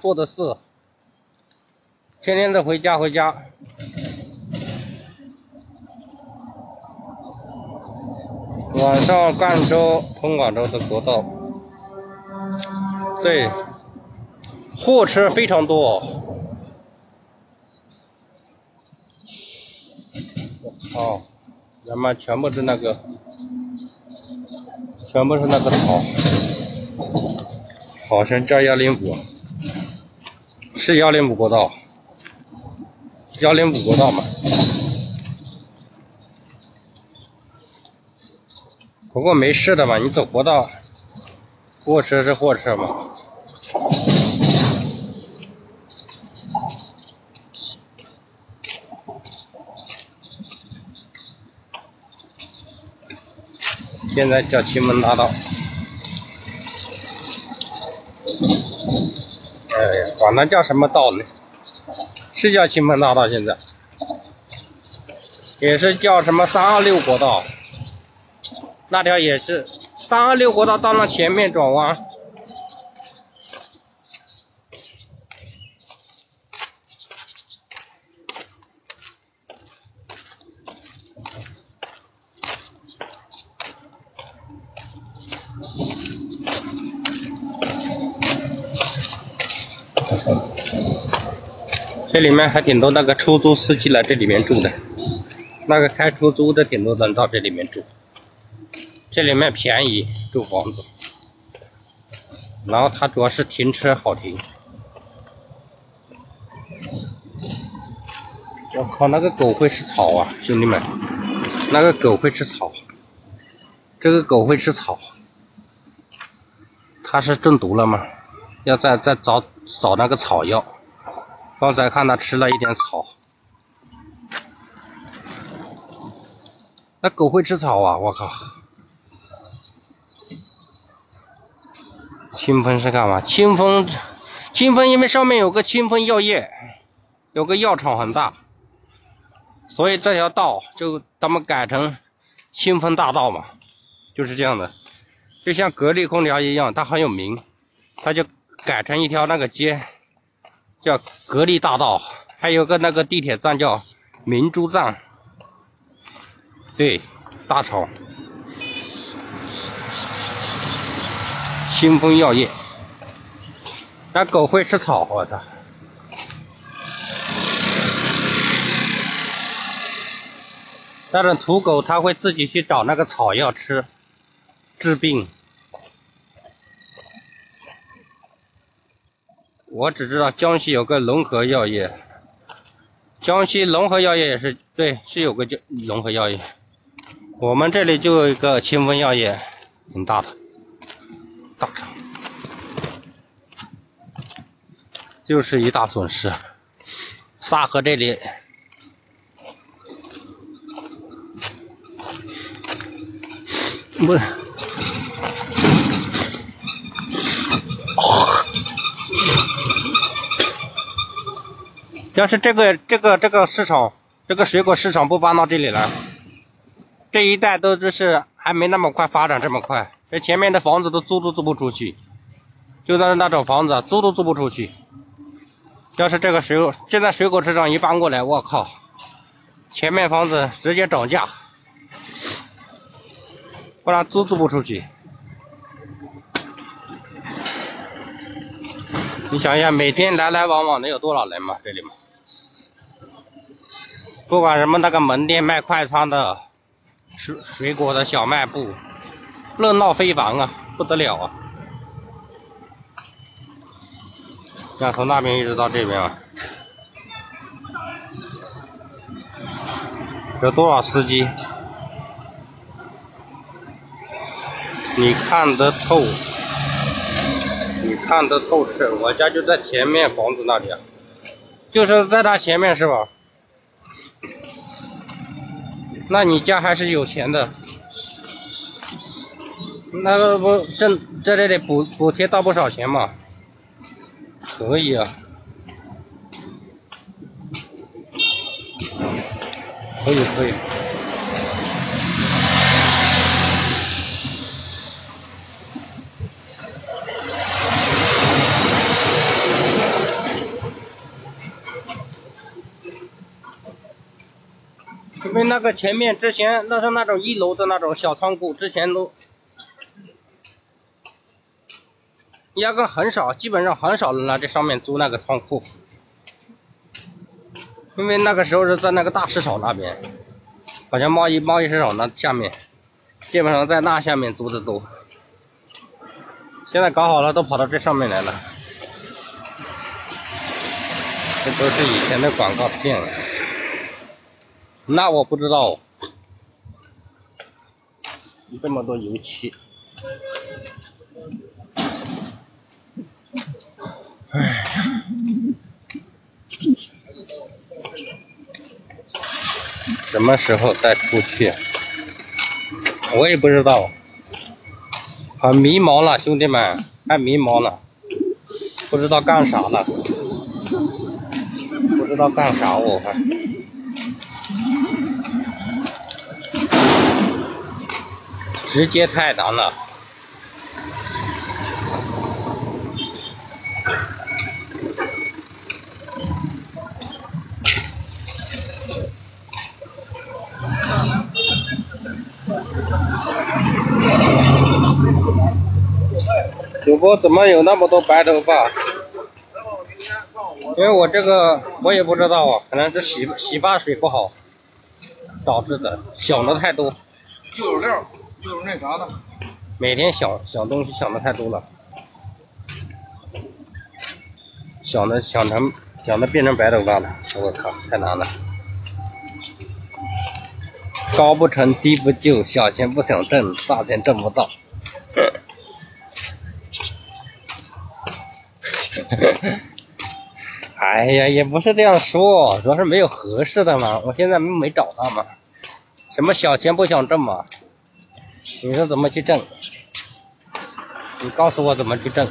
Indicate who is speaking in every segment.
Speaker 1: 做的事，天天的回家。晚上赣州通广州的国道，对，货车非常多。哦，人们全部是那个草，好像叫105，是105国道，105国道嘛。不过没事的嘛，你走国道，货车是货车嘛。现在叫青门大道。哎呀，管它叫什么道呢？是叫青门大道，现在也是叫什么326国道。那条也是326国道，到那前面转弯。这里面还挺多那个出租司机来这里面住的，那个开出租的挺多人到这里面住。这里面便宜，住房子，然后它主要是停车好停。我靠，那个狗会吃草啊，兄弟们，那个狗会吃草，这个狗会吃草，它是中毒了吗？要再找那个草药。刚才看它吃了一点草，那狗会吃草啊！我靠。清风是干嘛？清风因为上面有个清风药业，有个药厂很大，所以这条道就他们改成清风大道嘛，就是这样的。就像格力空调一样，它很有名，它就改成一条那个街叫格力大道，还有个那个地铁站叫明珠站。对，大厂。清风药业，那狗会吃草，我操！那种土狗它会自己去找那个草药吃，治病。我只知道江西有个龙河药业，江西龙河药业也是对，是有个龙河药业。我们这里就有一个清风药业，很大的大厂。就是一大损失。沙河这里，不是，要是这个市场，这个水果市场不搬到这里来，这一带都是还没那么快发展这么快。这前面的房子都租都租不出去，就那种房子租都租不出去。要是这个现在水果市场一搬过来，我靠，前面房子直接涨价，不然租不出去。你想一下，每天来来往往的有多少人嘛？这里嘛，不管什么那个门店卖快餐的、水果的小卖部，热闹非凡啊，不得了啊！像从那边一直到这边啊，有多少司机？你看得透，你看得透彻。我家就在前面房子那里啊，就是在他前面是吧？那你家还是有钱的。那个不这里补贴到不少钱嘛？可以啊，可以。 因为那个前面之前那是那种1楼的那种小仓库，之前都压根很少，基本上很少人来这上面租那个仓库，因为那个时候是在那个大市场那边，好像贸易市场那下面，基本上在那下面租的多。现在搞好了，都跑到这上面来了，这都是以前的广告片了。那我不知道，这么多油漆，唉，什么时候再出去？我也不知道，很迷茫了，兄弟们，太迷茫了，不知道干啥了，不知道干啥，我看。直接太难了。主播怎么有那么多白头发？因为我这个我也不知道啊，可能是洗发水不好导致的，想的太多。
Speaker 2: 又有料，又有那啥的。
Speaker 1: 每天想东西想的太多了，想的变成白头发了，我靠，太难了。高不成低不就，小钱不想挣，大钱挣不到。哎呀，也不是这样说，主要是没有合适的嘛。我现在没找到嘛。什么小钱不想挣嘛？你说怎么去挣？你告诉我怎么去挣？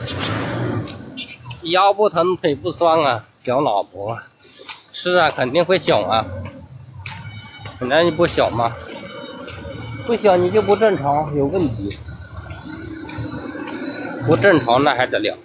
Speaker 1: 腰不疼腿不酸啊，小老婆。是啊，肯定会小啊。本来你不小吗？不小你就不正常，有问题。不正常那还得了？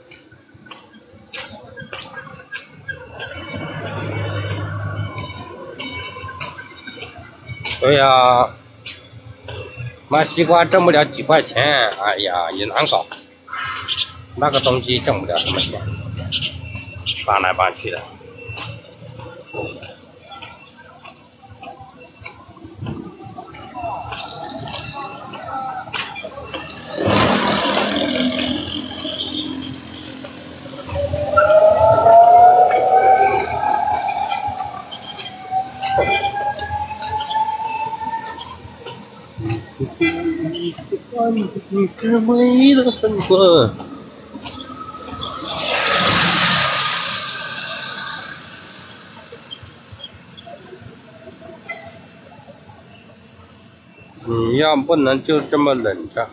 Speaker 1: 对呀，卖西瓜挣不了几块钱，哎呀也难搞。那个东西挣不了什么钱，搬来搬去的。你是美的很笨。你要不能就这么忍着。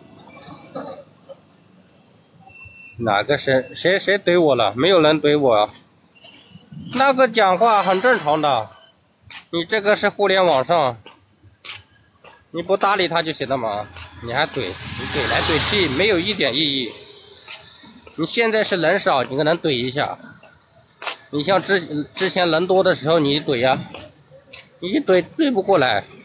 Speaker 1: 哪个谁怼我了？没有人怼我啊。那个讲话很正常的，你这个是互联网上，你不搭理他就行了嘛，你还怼，你怼来怼去没有一点意义。你现在是人少，你可能怼一下。你像之前人多的时候，你怼呀，你怼不过来。